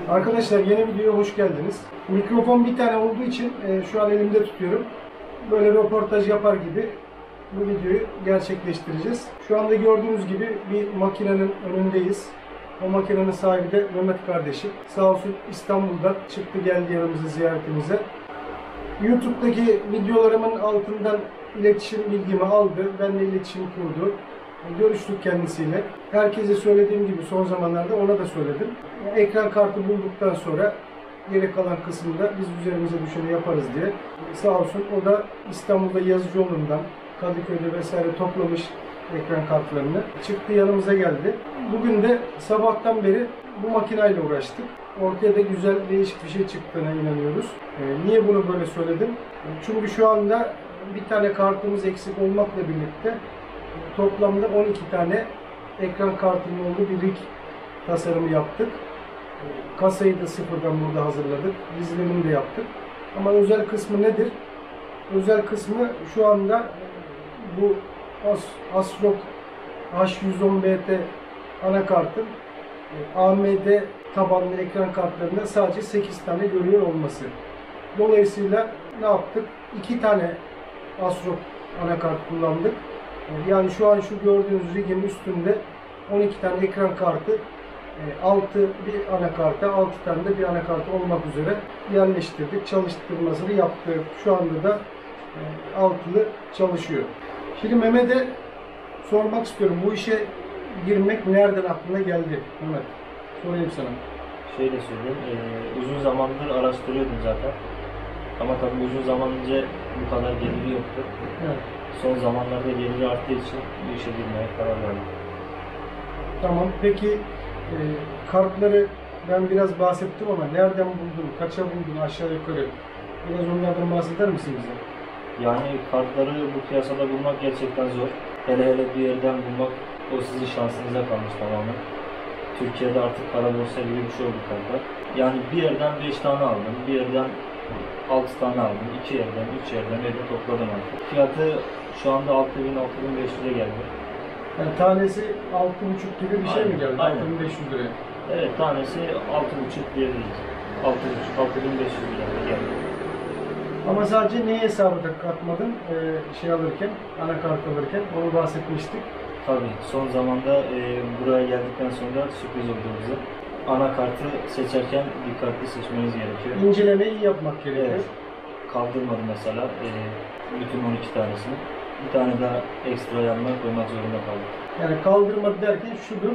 Arkadaşlar yeni videoya hoş geldiniz. Mikrofon bir tane olduğu için şu an elimde tutuyorum. Böyle röportaj yapar gibi bu videoyu gerçekleştireceğiz. Şu anda gördüğünüz gibi bir makinenin önündeyiz. O makinenin sahibi de Mehmet kardeşim. Sağ olsun İstanbul'dan çıktı geldi yanımıza ziyaretimize. YouTube'daki videolarımın altından iletişim bilgimi aldı. Benimle iletişim kurdu. Görüştük kendisiyle. Herkese söylediğim gibi son zamanlarda ona da söyledim. Ekran kartı bulduktan sonra geri kalan kısmında biz üzerimize düşeni yaparız diye. Sağ olsun o da İstanbul'da Yazıcıoğlu'ndan, Kadıköy'de vesaire toplamış ekran kartlarını. Çıktı yanımıza geldi. Bugün de sabahtan beri bu makineyle uğraştık. Ortaya da güzel, değişik bir şey çıktığına inanıyoruz. Niye bunu böyle söyledim? Çünkü şu anda bir tane kartımız eksik olmakla birlikte toplamda 12 tane ekran kartının olduğu bir rig tasarımı yaptık. Kasayı da sıfırdan burada hazırladık. Dizilimini de yaptık. Ama özel kısmı nedir? Özel kısmı şu anda bu ASRock H110BT anakartın AMD tabanlı ekran kartlarında sadece 8 tane görüyor olması. Dolayısıyla ne yaptık? 2 tane ASRock anakart kullandık. Yani şu an şu gördüğünüz rigin üstünde 12 tane ekran kartı, 6 bir anakarta, 6 tane de bir anakart olmak üzere yerleştirdik. Çalıştırmasını yaptık. Şu anda da altılı çalışıyor. Şimdi Mehmet'e sormak istiyorum. Bu işe girmek nereden aklına geldi Mehmet? Sorayım sana. Şöyle söyleyeyim, uzun zamandır araştırıyordum zaten. Ama tabii uzun zaman önce bu kadar geliri yoktu. Evet. Son zamanlarda geliri arttığı için bu işe girmeye karar verdim. Tamam. Peki kartları ben biraz bahsettim ama nereden buldun, kaça buldun aşağı yukarı? Biraz onlardan bahseder misin bize? Yani kartları bu piyasada bulmak gerçekten zor. Hele bir yerden bulmak o sizin şansınıza kalmış tamamen. Türkiye'de artık kara borsa gibi bir şey oldu kartlar. Yani bir yerden 5 tane aldım, bir yerden 6 tane aldım, 2 yerden, 3 yerden öyle topladım artık. Fiyatı şu anda 6.000-6.500'e geldi. Yani tanesi 6,5 gibi bir şey mi geldi? Aynen. 6.500 liraya. Evet, tanesi 6.5 diyebiliriz. 6.5-6.500 liraya geldi. Ama sadece neyi hesabı da katmadın şey alırken, anakart alırken onu bahsetmiştik. Tabii son zamanda buraya geldikten sonra sürpriz oldu bize. Anakartı seçerken dikkatli seçmeniz gerekiyor. İncelemeyi iyi yapmak gerekiyor. Evet. Kaldırmadı mesela bütün 12 tanesini. Bir tane daha ekstra yanına koymak zorunda kaldık. Yani kaldırmadı derken şudur,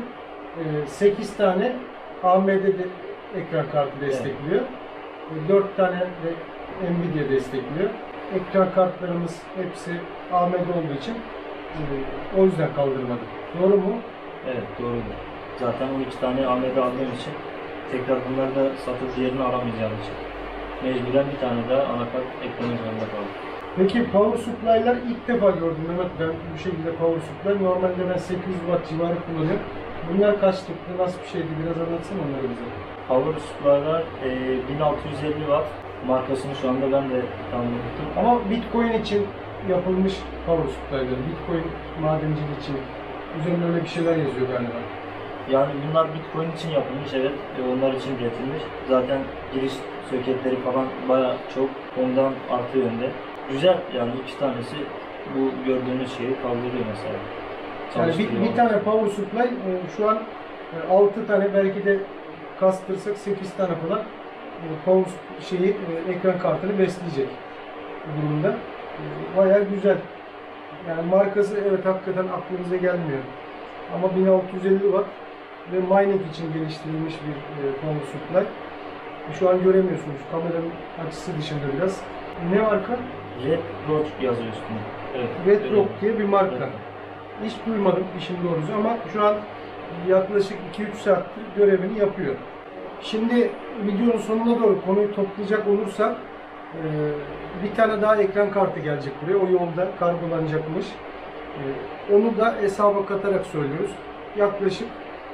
8 tane AMD ekran kartı destekliyor. 4 tane de Nvidia destekliyor. Ekran kartlarımız hepsi AMD olduğu için o yüzden kaldırmadı. Doğru mu? Evet, doğrudur. Zaten 12 tane AMD aldığım için tekrar bunları da satıp diğerini alamayacağım için mecburen bir tane daha anakart eklemek zorunda kaldım. Peki power supply'lar ilk defa gördüm Mehmet, ben bu şekilde power supply. Normalde ben 800 watt civarı kullanıyorum. Bunlar kaç tuttu, nasıl bir şeydi, biraz anlatsana onları bize. Power supply'lar 1650 watt. Markasını şu anda ben de tam unuttum. Ama Bitcoin için yapılmış power supply'lar, Bitcoin madenciliği için üzerinde öyle bir şeyler yazıyor galiba. Yani bunlar Bitcoin için yapılmış, evet. Onlar için üretilmiş. Zaten giriş soketleri falan bayağı çok. Ondan artı yönde. Güzel, yani 2 tanesi bu gördüğünüz şeyi kaldırıyor mesela. Yani bir tane power supply şu an 6 tane, belki de kastırsak 8 tane falan power ekran kartını besleyecek durumda. Bayağı güzel. Yani markası evet hakikaten aklınıza gelmiyor. Ama 1650 watt ve mining için geliştirilmiş bir power supply. Şu an göremiyorsunuz. Kameranın açısı dışında biraz. Ne marka? Red Rock yazıyor üstünde. Evet. Red Rock diye bir marka. Evet. Hiç duymadım işin doğrusu ama şu an yaklaşık 2-3 saattir görevini yapıyor. Şimdi videonun sonuna doğru konuyu toplayacak olursak bir tane daha ekran kartı gelecek buraya. O yolda kargolanacakmış. Onu da hesaba katarak söylüyoruz. Yaklaşık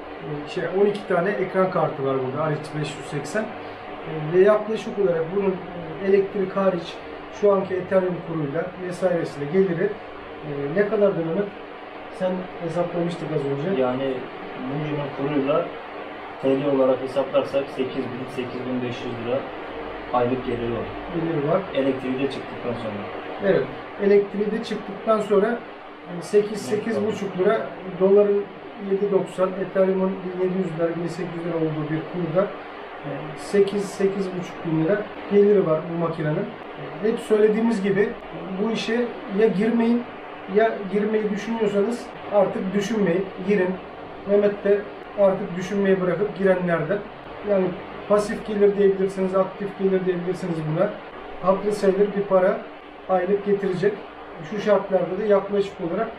12 tane ekran kartı var burada RX 580 ve yaklaşık olarak bunun elektrik hariç şu anki Ethereum kuruyla vesairesiyle geliri ne kadar dönemi sen hesaplamıştık az önce. Yani bugünün kuruyla TL olarak hesaplarsak 8.000-8.500 lira aylık geliri var. Geliri var. Elektriği de çıktıktan sonra. Evet. Elektriği de çıktıktan sonra 8-8,5 lira, doların 7.90, Ethereum'un 1700 lira, 1800 lira olduğu bir kurda 8-8,5 bin lira geliri var bu makinenin. Hep söylediğimiz gibi bu işe ya girmeyin, ya girmeyi düşünüyorsanız artık düşünmeyin, girin. Mehmet de artık düşünmeyi bırakıp girenlerden. Yani pasif gelir diyebilirsiniz, aktif gelir diyebilirsiniz buna. Haklı sayılır bir para aylık getirecek. Şu şartlarda da yaklaşık olarak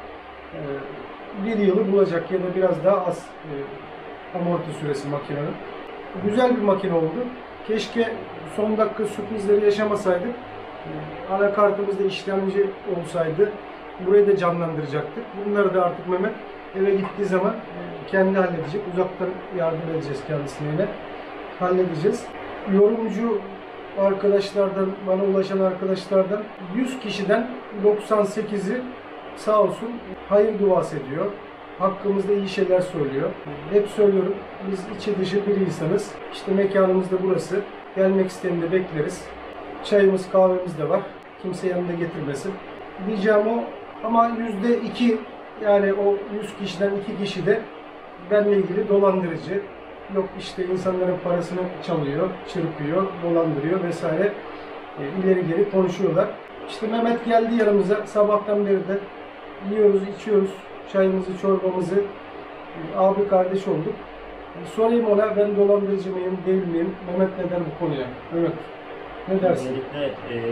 bir yılı bulacak ya da biraz daha az amorti süresi makinenin. Güzel bir makine oldu. Keşke son dakika sürprizleri yaşamasaydık. Anakartımızda işlemci olsaydı burayı da canlandıracaktık. Bunları da artık Mehmet eve gittiği zaman kendi halledecek. Uzaktan yardım edeceğiz kendisine yine. Halledeceğiz. Yorumcu arkadaşlardan, bana ulaşan arkadaşlardan 100 kişiden 98'i sağ olsun hayır duası ediyor. Hakkımızda iyi şeyler söylüyor. Hep söylüyorum, biz içi dışı bir insanız. İşte mekanımız da burası. Gelmek isteyeni de bekleriz. Çayımız, kahvemiz de var. Kimse yanında getirmesin. Diyeceğim o, ama %2, yani o 100 kişiden 2 kişi de benimle ilgili dolandırıcı. Yok işte insanların parasını çalıyor, çırpıyor, dolandırıyor vesaire. İleri geri konuşuyorlar. İşte Mehmet geldi yanımıza, sabahtan beri de yiyoruz, içiyoruz. Çayımızı, çorbamızı, abi kardeş olduk. Sorayım ona, ben dolandırıcı mıyım, değil miyim? Mehmet neden bu konuya? Mehmet, ne dersin? Özellikle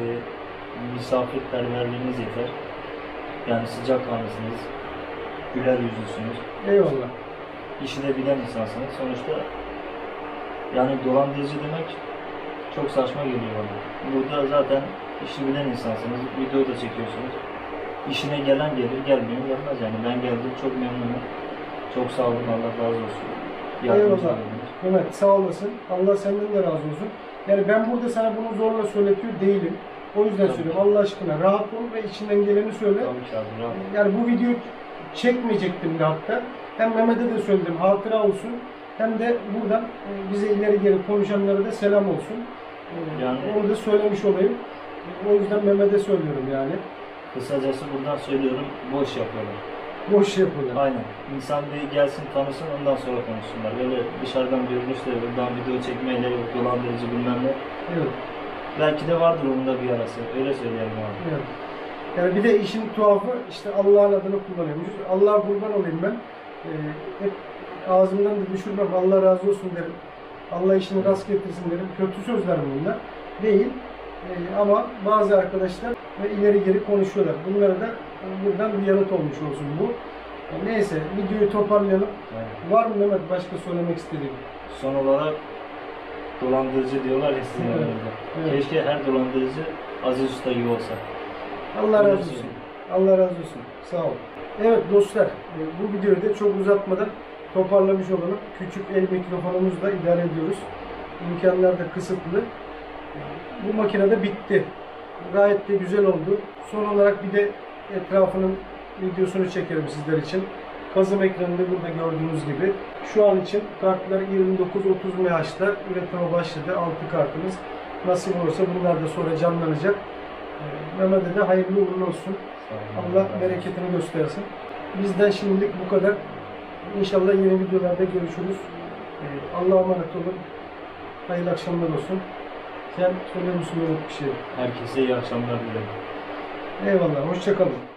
misafirperverliğiniz yeter. Yani sıcakkanlısınız, güler yüzlüsünüz. Eyvallah. İşini bilen insansınız. Sonuçta yani dolandırıcı demek çok saçma geliyor bana. Burada zaten işini bilen insansınız, video da çekiyorsunuz. İşine gelen gelir, gelmeyen gelmez yani. Ben geldim, çok memnunum. Çok sağ olun, Allah razı olsun. Eyvallah. Mehmet sağ olasın. Allah senden de razı olsun. Yani ben burada sana bunu zorla söyletiyor değilim. O yüzden söylüyorum. Allah aşkına rahat ol ve içinden geleni söyle. Tabii ki abi, rahat. Yani bu videoyu çekmeyecektim de hatta. Hem Mehmet'e de söyledim, hatıra olsun. Hem de buradan bize ileri geri konuşanlara da selam olsun. Yani onu da söylemiş olayım. O yüzden Mehmet'e söylüyorum yani. Kısacası buradan söylüyorum, boş yapıyorlar. Boş yapıyorlar. Aynen. İnsan bir gelsin, tanısın, ondan sonra konuşsunlar. Böyle dışarıdan görünüşle, buradan video çekmeyle, dolandırıcı bilmem ne. Evet. Belki de vardır onun da bir arası. Öyle söyleyelim abi. Evet. Yani bir de işin tuhafı, işte Allah'ın adını kullanıyormuşuz. Allah'a kurban olayım ben. Hep ağzımdan da düşürmem. Allah razı olsun derim. Allah işini rast getirsin derim. Kötü sözler bunlar. Değil. Ama bazı arkadaşlar ileri geri konuşuyorlar. Bunlara da buradan bir yanıt olmuş olsun bu. Neyse, videoyu toparlayalım. Evet. Var mı Mehmet başka söylemek istediğin? Son olarak dolandırıcı diyorlar ya sizin Evet. yanınızda. Evet. Keşke her dolandırıcı Aziz Usta gibi olsa. Allah razı olsun. Allah razı olsun. Sağ ol. Evet dostlar, bu videoyu da çok uzatmadan toparlamış olalım. Küçük el mikrofonumuzla idare ediyoruz. İmkanlar da kısıtlı. Bu makine de bitti. Gayet de güzel oldu. Son olarak bir de etrafının videosunu çekerim sizler için. Kazım ekranında burada gördüğünüz gibi. Şu an için kartlar 29-30 MHz'da üretime başladı. 6 kartımız. Nasip olursa bunlar da sonra canlanacak. Mehmet'e de hayırlı uğurlu olsun. Allah bereketini göstersin. Bizden şimdilik bu kadar. İnşallah yeni videolarda görüşürüz. Allah'a emanet olun. Hayırlı akşamlar olsun. Sen söyler misin bir şey? Herkese iyi akşamlar dilerim. Eyvallah. Hoşça kalın.